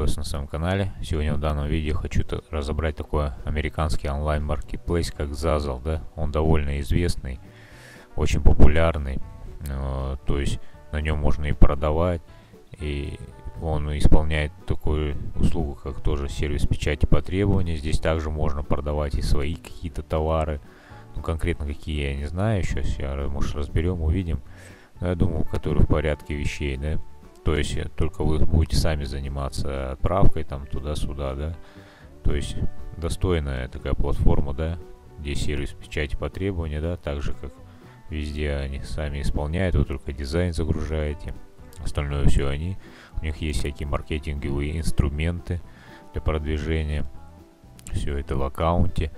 Приветствую вас на своем канале. Сегодня в данном видео хочу разобрать такой американский онлайн-маркетплейс, как Zazzle, да. Он довольно известный, очень популярный, то есть на нем можно и продавать, и он исполняет такую услугу, как тоже сервис печати по требованию. Здесь также можно продавать и свои какие-то товары, ну конкретно какие я не знаю, сейчас может разберем, увидим, но я думаю, которые в порядке вещей, да. То есть только вы будете сами заниматься отправкой там туда-сюда, да. То есть достойная такая платформа, да, где сервис печати по требованию, да, так же как везде они сами исполняют, вы только дизайн загружаете, остальное все они. У них есть всякие маркетинговые инструменты для продвижения, все это в аккаунте.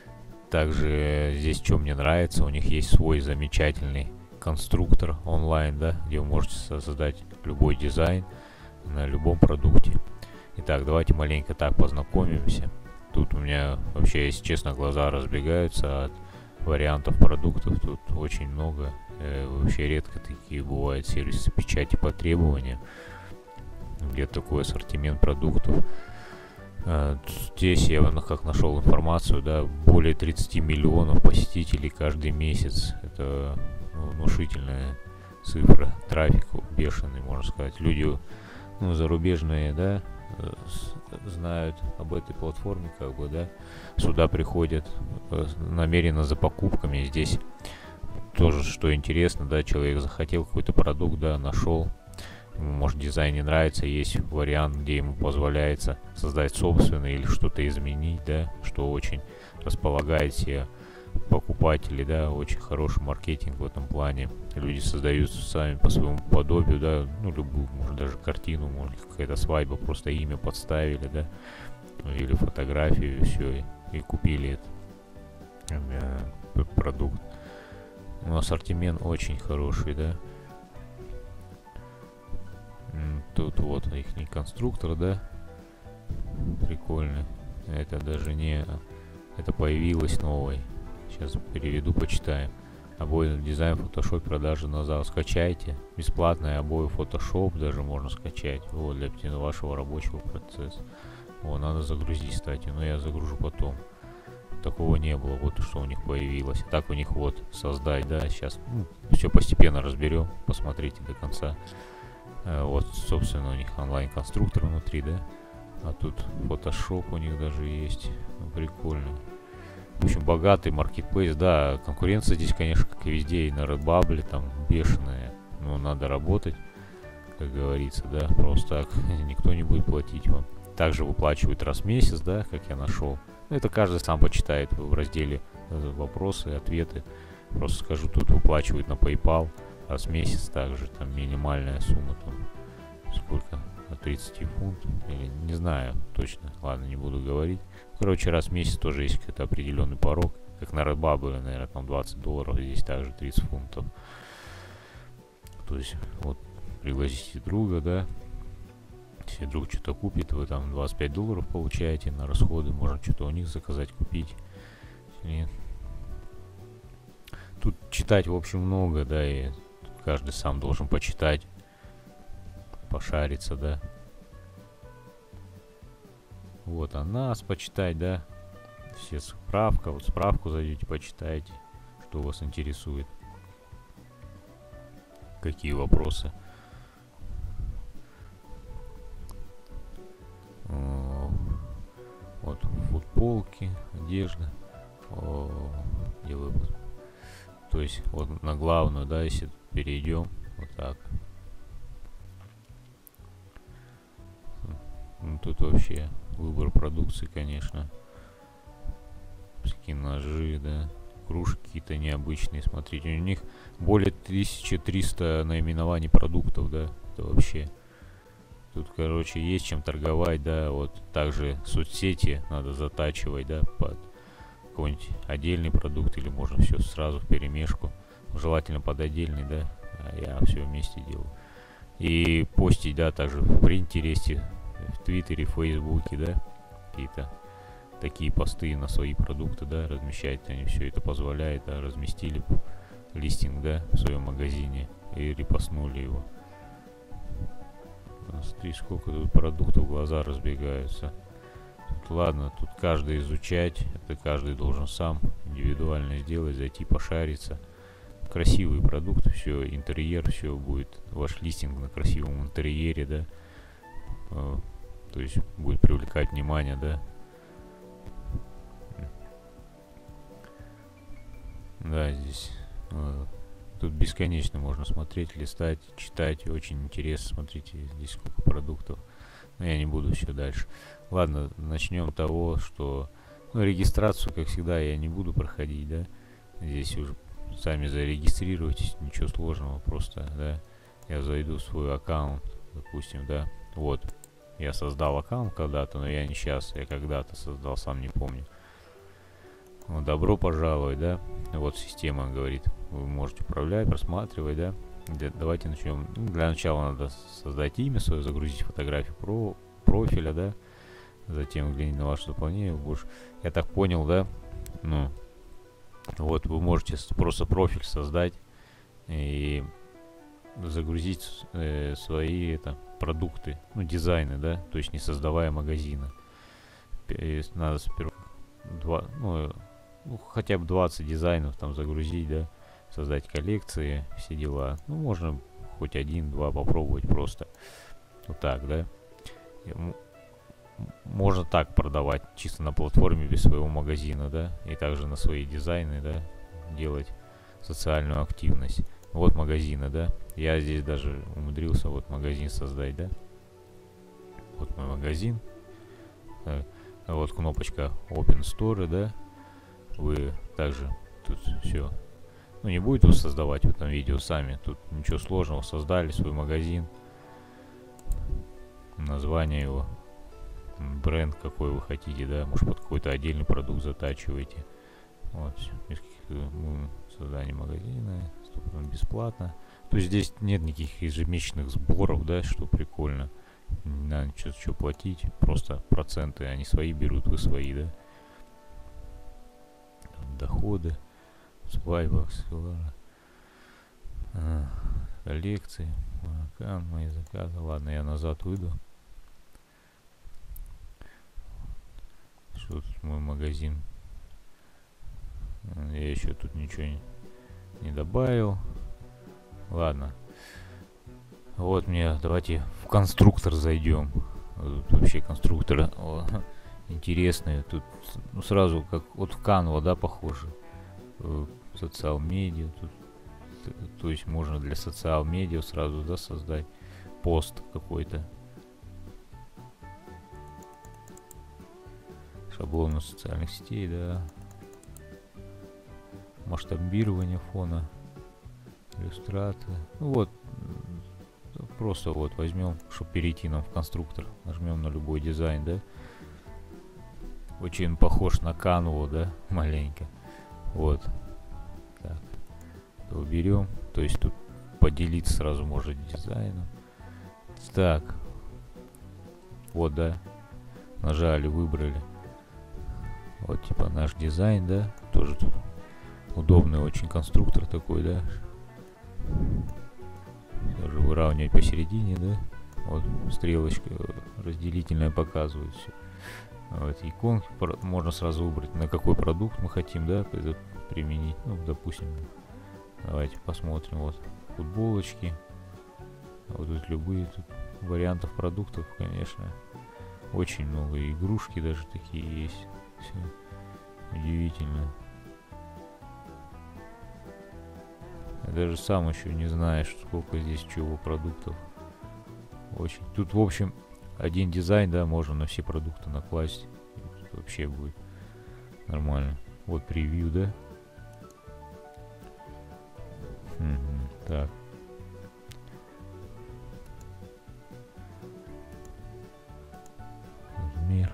Также здесь, что мне нравится, у них есть свой замечательный конструктор онлайн, да, где вы можете создать любой дизайн на любом продукте. Итак, давайте маленько так познакомимся. Тут у меня вообще, если честно, глаза разбегаются от вариантов продуктов. Тут очень много. Вообще редко такие бывают сервисы печати по требованию, где такой ассортимент продуктов. Здесь я как нашел информацию, да, более 30 миллионов посетителей каждый месяц. Это внушительная цифра, трафик бешеный, можно сказать. Люди, зарубежные, да, знают об этой платформе, как бы, да, сюда приходят намеренно за покупками. Здесь тоже, что интересно, да, человек захотел какой-то продукт, да, нашел, ему, может, дизайн не нравится, есть вариант, где ему позволяется создать собственный или что-то изменить, да, что очень располагает себе покупатели, да, очень хороший маркетинг в этом плане. Люди создают сами по своему подобию, да, любую, может, даже картину, может, какая-то свадьба, просто имя подставили, да, или фотографию, и все, и купили этот продукт. Ассортимент очень хороший, да. Тут вот их конструктор, да, прикольный. Это даже не, это появилось новый. Сейчас переведу, почитаем. Обои дизайн Photoshop, продажи на Zazzle. Скачайте. Бесплатные обои Photoshop даже можно скачать. Вот, для вашего рабочего процесса. О, надо загрузить, кстати. Но я загружу потом. Такого не было. Вот что у них появилось. Так у них вот создать, да. Сейчас все постепенно разберем. Посмотрите до конца. Вот, собственно, у них онлайн-конструктор внутри, да. А тут Photoshop у них даже есть. Прикольно. В общем, богатый маркетплейс, да, конкуренция здесь, конечно, как и везде, и на Redbubble там бешеная, но надо работать, как говорится, да, просто так никто не будет платить вам. Также выплачивают раз в месяц, да, как я нашел. Это каждый сам почитает в разделе вопросы, ответы. Просто скажу, тут выплачивают на PayPal раз в месяц, также там минимальная сумма, там сколько, от 30 фунт, или не знаю точно, ладно, не буду говорить. Короче, раз в месяц тоже есть какой-то определенный порог, как на Redbubble, наверное, там $20, здесь также 30 фунтов. То есть, вот, пригласите друга, да, если друг что-то купит, вы там $25 получаете на расходы, можно что-то у них заказать, купить. И тут читать, в общем, много, да, и каждый сам должен почитать, пошариться, да. Вот, нас почитать, да. Все справка, вот справку зайдете, почитайте, что вас интересует. Какие вопросы. Вот, футболки, одежда. Где выпуск? То есть, вот на главную, да, если перейдем, вот так. Тут вообще выбор продукции, конечно. Всякие ножи, да. Кружки какие-то необычные. Смотрите, у них более 1300 наименований продуктов, да. Это вообще. Тут, короче, есть чем торговать, да. Вот также соцсети надо затачивать, да, под какой-нибудь отдельный продукт. Или можно все сразу в перемешку. Желательно под отдельный, да. А я все вместе делаю. И постить, да, также в принтере, в Твиттере, в Фейсбуке, да, какие-то такие посты на свои продукты, да, размещать, они все это позволяет, да, разместили листинг, да, в своем магазине и репостнули его. Смотри, сколько тут продуктов, глаза разбегаются. Тут, ладно, тут каждый изучать, это каждый должен сам индивидуально сделать, зайти пошариться. Красивые продукты, все, интерьер, все будет. Ваш листинг на красивом интерьере, да. То есть будет привлекать внимание, да. Да, здесь тут бесконечно можно смотреть, листать, читать. Очень интересно. Смотрите, здесь сколько продуктов. Но я не буду все дальше. Ладно, начнем с того, что регистрацию, как всегда, я не буду проходить, да. Здесь уже сами зарегистрируйтесь, ничего сложного, просто, да. Я зайду в свой аккаунт, допустим, да. Вот, я создал аккаунт когда-то, но я не сейчас, я когда-то создал, сам не помню. Вот, добро пожаловать, да. Вот система говорит, вы можете управлять, просматривать, да. Давайте начнем. Для начала надо создать имя свое, загрузить фотографию профиля, да. Затем взглянуть на ваше заполнение. Больше. Я так понял, да. Ну, вот вы можете просто профиль создать и загрузить свои продукты, дизайны, да. То есть не создавая магазина. Надо сперва хотя бы 20 дизайнов там загрузить, да. Создать коллекции, все дела. Можно хоть один-два попробовать просто. Вот так, да. Можно так продавать, чисто на платформе без своего магазина, да. И также на свои дизайны, да, делать социальную активность. Вот магазины, да. Я здесь даже умудрился вот магазин создать, да. Вот мой магазин. Вот кнопочка Open Store, да. Вы также тут все. Не будете создавать в этом видео сами. Тут ничего сложного. Создали свой магазин. Название его. Бренд какой вы хотите, да. Может, под какой-то отдельный продукт затачиваете. Вот. Создание магазина. Бесплатно. То есть здесь нет никаких ежемесячных сборов, да, что прикольно. Не надо что платить. Просто проценты. Они свои берут, вы свои, да. Доходы. Свайбакс, коллекции, мои заказы. Ладно, я назад выйду. Что тут мой магазин? Я еще тут ничего не добавил. Ладно. Вот давайте в конструктор зайдем. Тут вообще конструкторы интересные. Тут сразу как вот в Canva, да, похоже. Социал медиа тут, то есть можно для социал медиа сразу, да, создать пост какой-то, шаблоны социальных сетей, да, масштабирование фона, иллюстрация. Вот просто вот возьмем, чтобы перейти нам в конструктор, нажмем на любой дизайн, да. Очень похож на Canva, да, маленько. Вот. Так. То уберем. То есть тут поделиться сразу можно дизайном. Так. Вот, да. Нажали, выбрали. Вот типа наш дизайн, да. Тоже тут удобный очень конструктор такой, да. Тоже выравнивать посередине, да. Вот стрелочка разделительная показывает все. Вот, иконки можно сразу выбрать, на какой продукт мы хотим, да, это применить. Допустим, давайте посмотрим. Вот футболочки. Вот тут любые тут вариантов продуктов, конечно, очень много. Игрушки даже такие есть. Все удивительно. Я даже сам еще не знаю, сколько здесь чего продуктов. Очень. Тут, в общем, один дизайн, да, можно на все продукты накласть. Тут вообще будет нормально. Вот превью, да. Так. Размер.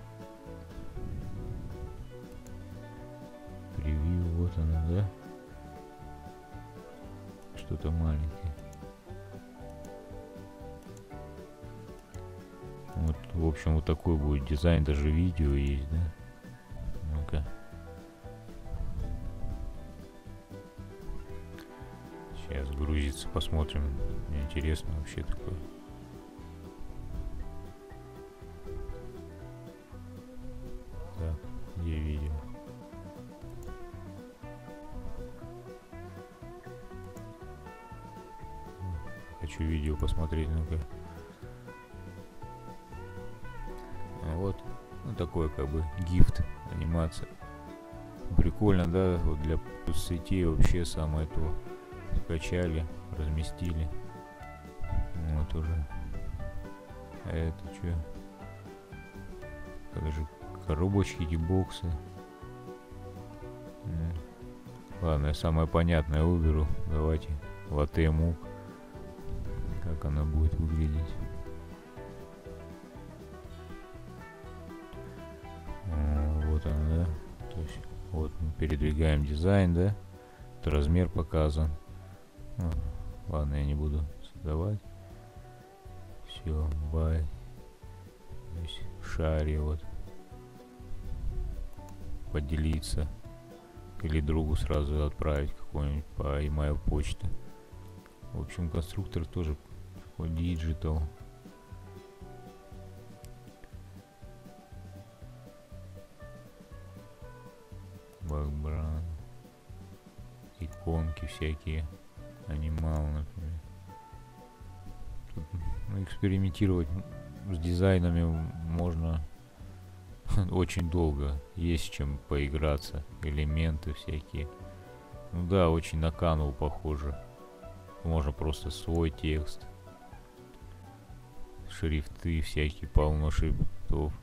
Превью, вот она, да. Что-то маленькое. Вот, в общем, вот такой будет дизайн, даже видео есть, да. Ну-ка. Сейчас грузится, посмотрим. Мне интересно вообще такое. хочу видео посмотреть. Ну-ка. Вот. Ну, такой как бы гифт, анимация. Прикольно, да? Вот для сетей вообще самое то. Скачали, разместили. Вот уже. А это что? Как же коробочки, гибоксы. Ладно, я самое понятное выберу. Давайте латте мук. Как она будет выглядеть. Вот она, да? То есть, вот мы передвигаем дизайн, да? Это размер показан. Ладно, я не буду создавать. Все, бай. Здесь шаре вот. Поделиться. Или другу сразу отправить какой-нибудь по email почте. В общем, конструктор тоже такой digital. Бэкграунд. Иконки всякие. Анимал, например. Тут, ну, экспериментировать с дизайнами можно очень долго. Есть чем поиграться. Элементы всякие. Ну да, очень на Canva похоже. Можно просто свой текст. Шрифты всякие, полно шрифтов.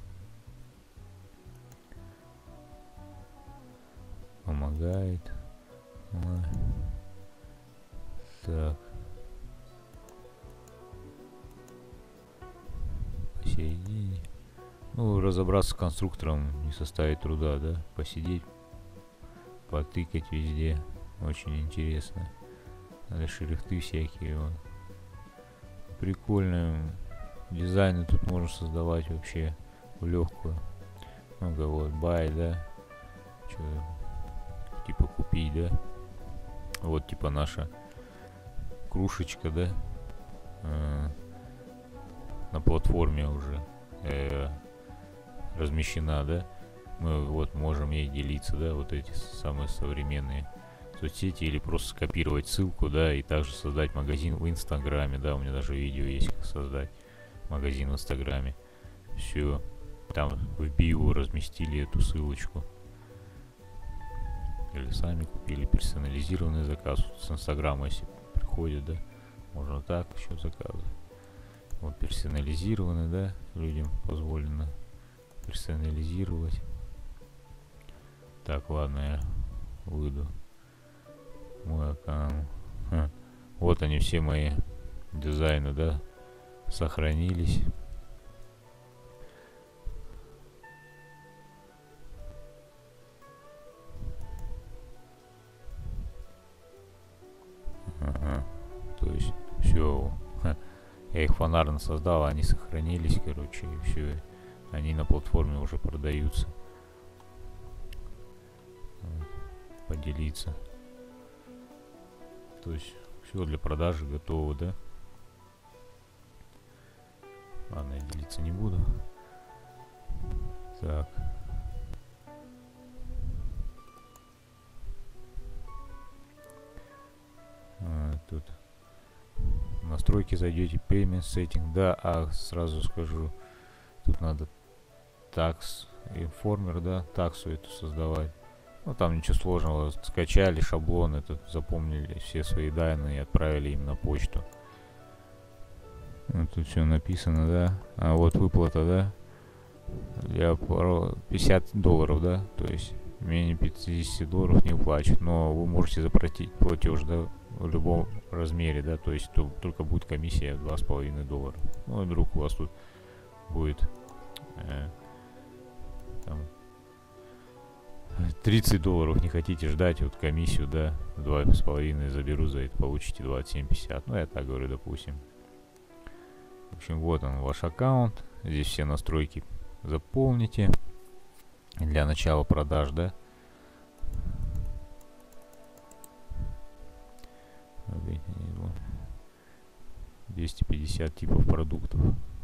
Помогает. Так. Посередине. Ну, разобраться с конструктором не составит труда, да? Посидеть, потыкать везде. Очень интересно. Надо шрифты всякие. Вот. Прикольно. Дизайны тут можно создавать вообще в легкую. Ну-ка, вот, buy, да? Что, типа купить, да? Вот, типа наша кружечка, да? На платформе уже размещена, да? Мы вот можем ей делиться, да? Вот эти самые современные соцсети, или просто скопировать ссылку, да, и также создать магазин в Инстаграме, да, у меня даже видео есть, как создать магазин в Инстаграме. Все, там в био разместили эту ссылочку. Или сами купили персонализированный заказ. С Инстаграма, если приходит, да, можно так еще заказывать. Вот персонализированный, да, людям позволено персонализировать. Так, ладно, я выйду. Мой аккаунт. Вот они, все мои дизайны, да, сохранились. Ага. То есть все. Я их фонарно создал, они сохранились, короче, и все. Они на платформе уже продаются. Поделиться. То есть все для продажи готово, да? Ладно, я делиться не буду. Так. Тут настройки зайдете, payment setting, да, сразу скажу, тут надо tax informer, да, таксу эту создавать. Ну, там ничего сложного, скачали шаблон этот, запомнили все свои данные и отправили им на почту. Вот тут все написано, да. А вот выплата, да, для $50, да, то есть менее $50 не уплачивают, но вы можете заплатить платеж, да, в любом размере, да, то есть только будет комиссия $2,5. Ну, и вдруг у вас тут будет там $30, не хотите ждать, вот комиссию, да, 2,5 заберу за это, получите 27,50. Ну, я так говорю, допустим. В общем, вот он, ваш аккаунт. Здесь все настройки заполните для начала продаж, да. Okay, 250 типов продуктов.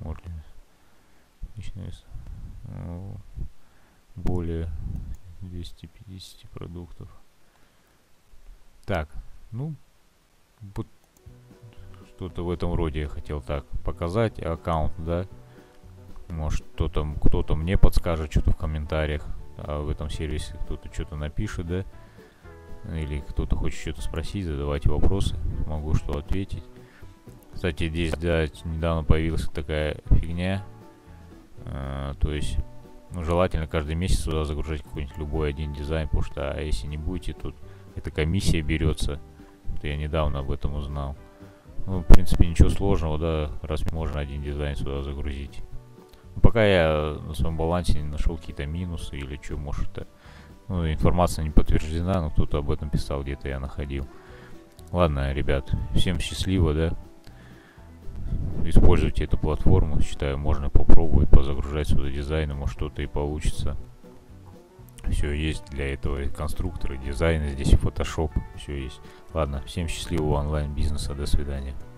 Более 250 продуктов. Так, ну, вот Что-то в этом роде я хотел так показать. Аккаунт, да. Может, кто-то мне подскажет что-то в комментариях. А в этом сервисе кто-то что-то напишет, да. Или кто-то хочет что-то спросить, задавайте вопросы. Могу что ответить. Кстати, здесь, да, недавно появилась такая фигня. То есть, ну, желательно каждый месяц сюда загружать какой-нибудь любой один дизайн, потому что, если не будете, тут эта комиссия берется. Вот я недавно об этом узнал. Ну, в принципе, ничего сложного, да, раз можно один дизайн сюда загрузить. Но пока я на своем балансе не нашел какие-то минусы или что, может, это... Ну, информация не подтверждена, но кто-то об этом писал, где-то я находил. Ладно, ребят, всем счастливо, да. Используйте эту платформу, считаю, можно попробовать позагружать сюда дизайны, может что-то и получится. Все есть для этого, и конструкторы, дизайны, здесь и Photoshop, все есть. Ладно, всем счастливого онлайн-бизнеса, до свидания.